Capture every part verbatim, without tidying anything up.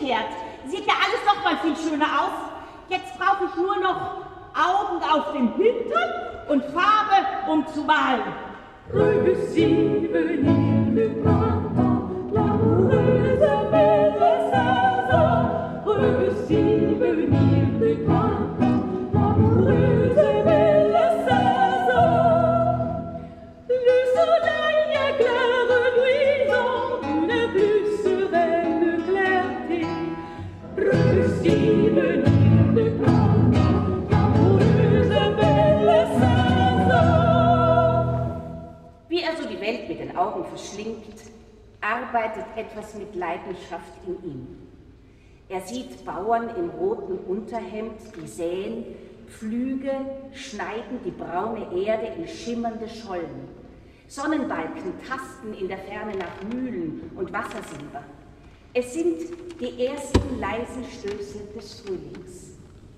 umgekehrt. Sieht ja alles noch mal viel schöner aus. Jetzt brauche ich nur noch Augen auf dem Hintern und Farbe, um zu malen. Réussi venir du printemps, l'amoureuse belle saison. Réussi venir du printemps, l'amoureuse belle saison. Le soleil éclaire luisant d'une plus sereine clarté. Réussi venir du printemps, l'amoureuse belle saison. Wie er so die Welt mit den Augen verschlingt, arbeitet etwas mit Leidenschaft in ihm. Er sieht Bauern im roten Unterhemd, die säen, Pflüge schneiden die braune Erde in schimmernde Schollen. Sonnenbalken tasten in der Ferne nach Mühlen und Wassersilber. Es sind die ersten leisen Stöße des Frühlings.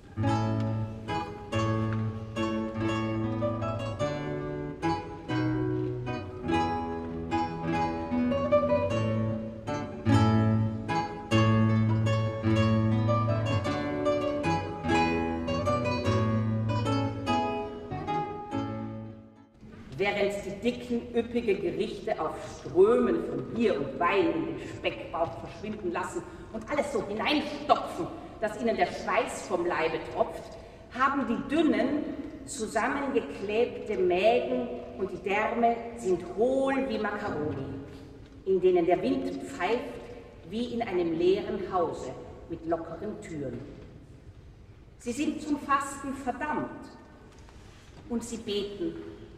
Während die dicken, üppige Gerichte auf Strömen von Bier und Wein in den Speckbauch verschwinden lassen und alles so hineinstopfen, dass ihnen der Schweiß vom Leibe tropft, haben die dünnen, zusammengeklebte Mägen und die Därme sind hohl wie Makaroni, in denen der Wind pfeift wie in einem leeren Hause mit lockeren Türen. Sie sind zum Fasten verdammt und sie beten: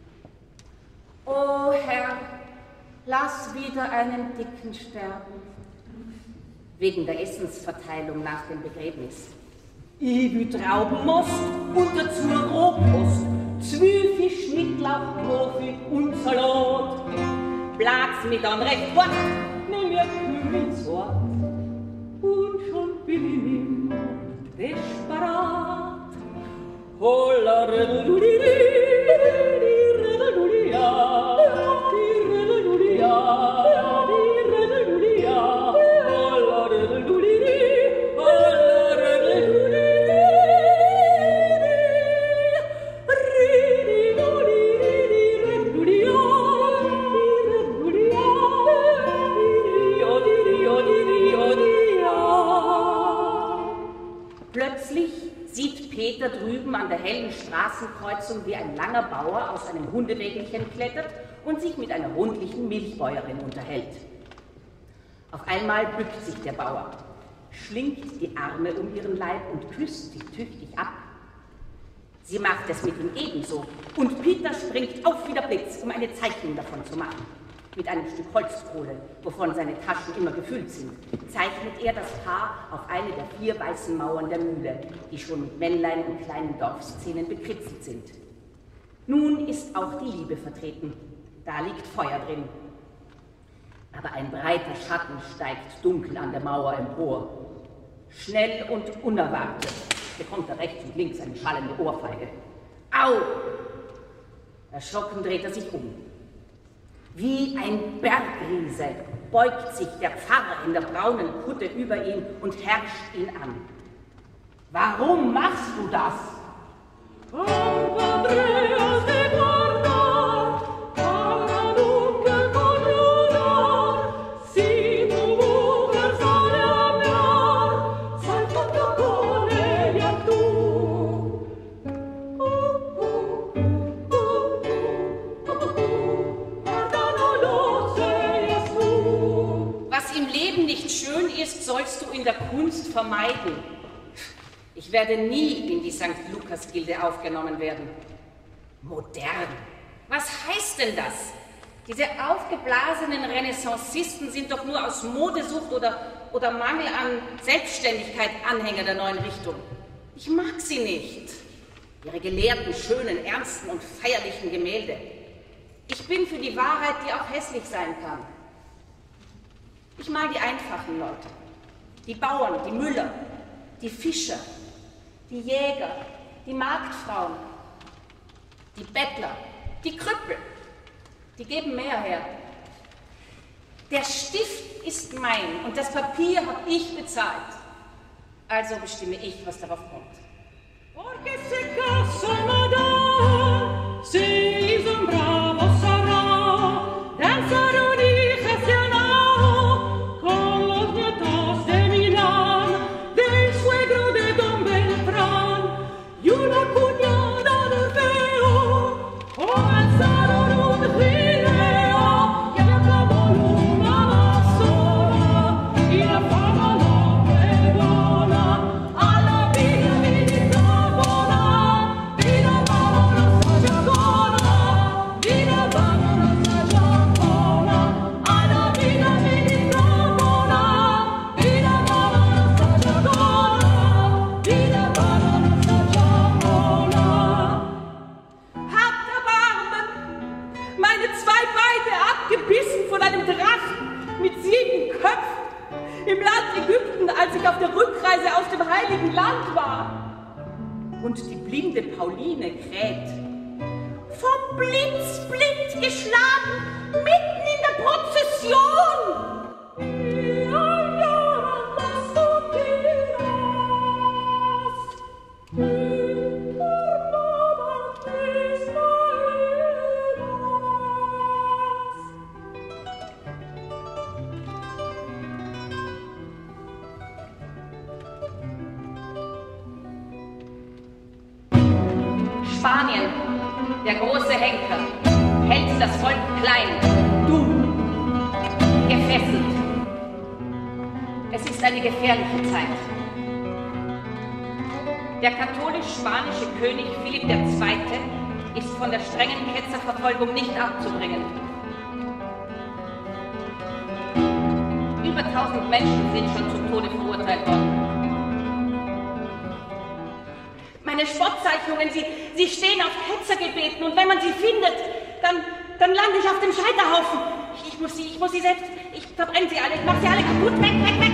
O Herr, lass wieder einen Dicken sterben. Wegen der Essensverteilung nach dem Begräbnis. Ich will Traubenmost und dazu Rohkost, Zwiebeln, Schnittlauch, Profi und Salat. Platz mit an recht fort, nimm mir Kümmelswort. Und schon bin ich nimmer desperat. Holla, Plötzlich sieht Peter drüben an der hellen Straßenkreuzung, wie ein langer Bauer aus einem Hundewägelchen klettert und sich mit einer rundlichen Milchbäuerin unterhält. Auf einmal bückt sich der Bauer, schlingt die Arme um ihren Leib und küsst sie tüchtig ab. Sie macht es mit ihm ebenso und Peter springt auf wie der Blitz, um eine Zeichnung davon zu machen. Mit einem Stück Holzkohle, wovon seine Taschen immer gefüllt sind, zeichnet er das Paar auf eine der vier weißen Mauern der Mühle, die schon mit Männlein und kleinen Dorfszenen bekritzelt sind. Nun ist auch die Liebe vertreten. Da liegt Feuer drin. Aber ein breiter Schatten steigt dunkel an der Mauer empor. Schnell und unerwartet bekommt er rechts und links eine schallende Ohrfeige. Au! Erschrocken dreht er sich um. Wie ein Bergriese beugt sich der Pfarrer in der braunen Kutte über ihn und herrscht ihn an. Warum machst du das? Sollst du in der Kunst vermeiden. Ich werde nie in die Sankt Lukas-Gilde aufgenommen werden. Modern. Was heißt denn das? Diese aufgeblasenen Renaissancisten sind doch nur aus Modesucht oder, oder Mangel an Selbstständigkeit Anhänger der neuen Richtung. Ich mag sie nicht. Ihre gelehrten, schönen, ernsten und feierlichen Gemälde. Ich bin für die Wahrheit, die auch hässlich sein kann. Ich mag die einfachen Leute. Die Bauern, die Müller, die Fischer, die Jäger, die Marktfrauen, die Bettler, die Krüppel, die geben mehr her. Der Stift ist mein und das Papier habe ich bezahlt. Also bestimme ich, was darauf kommt. Porque se caso no da, si son bravo sarà, danzare unigesionado con los nietos de Milán, del suegro de Don Beltrán, y una cuñada de feo, comenzaron un gineo, y acabó una sola, y la fama no perdona, a la vida ministra vida vámonos a Yacona, vida vámonos a Yacona, a la vida ministra vida vámonos a Yacona, vida vámonos a Yacona. Habt Erbarmen! Meine zwei Beine abgebissen von einem Drachen mit sieben Köpfen im Land Ägypten, als ich auf der Rückreise aus dem Heiligen Land war. Und die blinde Pauline kräht. Vom Blitz blind geschlagen, mitten in der Prozession! Spanien, der große Henker, hält das Volk klein, dumm, gefesselt. Es ist eine gefährliche Zeit. Der katholisch-spanische König Philipp der Zweite ist von der strengen Ketzerverfolgung nicht abzubringen. Über tausend Menschen sind schon zum Tode verurteilt worden. Meine Spottzeichnungen, sie, sie stehen auf Ketzergebeten und wenn man sie findet, dann, dann lande ich auf dem Scheiterhaufen. Ich, ich muss sie, ich muss sie selbst, ich verbrenne sie alle, ich mache sie alle kaputt, weg, weg, weg!